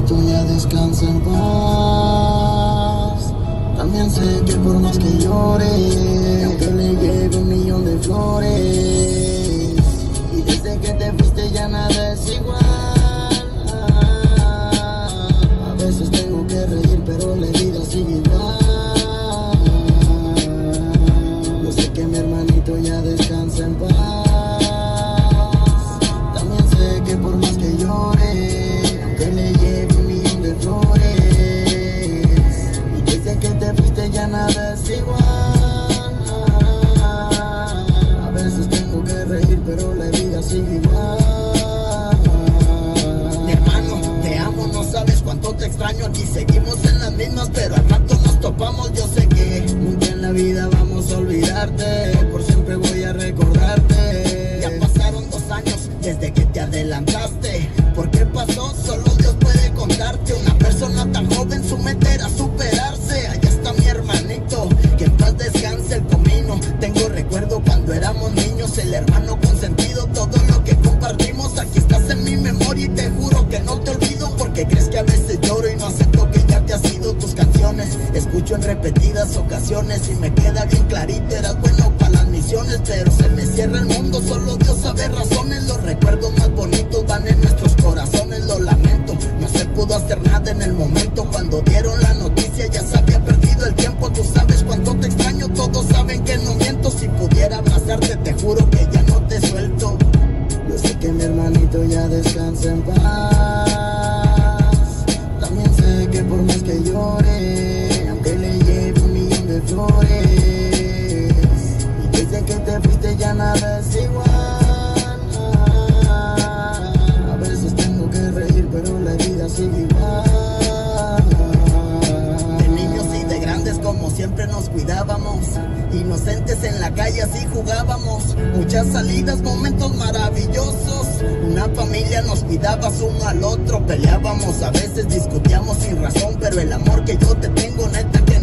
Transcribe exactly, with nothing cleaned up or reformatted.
hermanito ya descansa en paz. También sé que por más que llore, aunque le lleve un millón de flores, y desde que te fuiste ya nada es igual. A veces tengo que reír, pero la vida sigue igual. Yo sé que mi hermanito ya descansa en paz. También sé que por más que llore, aunque le lleve un millón de flores, y desde que te fuiste ya nada es igual. A veces tengo que reír, pero la vida sigue igual. Mi hermano, te amo, no sabes cuánto te extraño. Aquí seguimos en las mismas, pero al rato nos topamos. Yo sé que nunca en la vida vamos a olvidarte, por siempre voy a recordarte. Ya pasaron dos años desde que te adelantaste. ¿Por qué pasó? Solo Dios puede contarte. Una persona tan joven, su meta era superarse. Allá está mi hermanito, que en paz descanse el comino. Tengo recuerdo cuando éramos niños, el hermano consentido, todo lo que compartimos. Aquí estás en mi memoria y te juro que no te olvido, porque crees que a veces lloro y no acepto que ya te has ido. Tus canciones escucho en repetidas ocasiones y me queda bien clarito, eras bueno para las misiones, pero se me cierra el mundo, solo Dios sabe razones. Los recuerdos más bonitos van en nuestros corazones, lo lamento, no se pudo hacer nada en el momento. Cuando dieron la noticia ya se había perdido el tiempo. Tú sabes cuánto te extraño, todos saben que no miento. Si pudiera abrazarte te juro que ya no te suelto. Yo sé que mi hermanito ya descansa en paz. También sé que por más que llore, aunque le lleve un millón de flores, y desde que te fuiste ya nada es igual. A veces tengo que reír, pero la vida sigue igual. De niños y de grandes como siempre nos cuidábamos, inocentes en la calle así jugábamos. Muchas salidas, momentos maravillosos. Una familia nos cuidabas uno al otro. Peleábamos, a veces discutíamos sin razón, pero el amor que yo te tengo neta que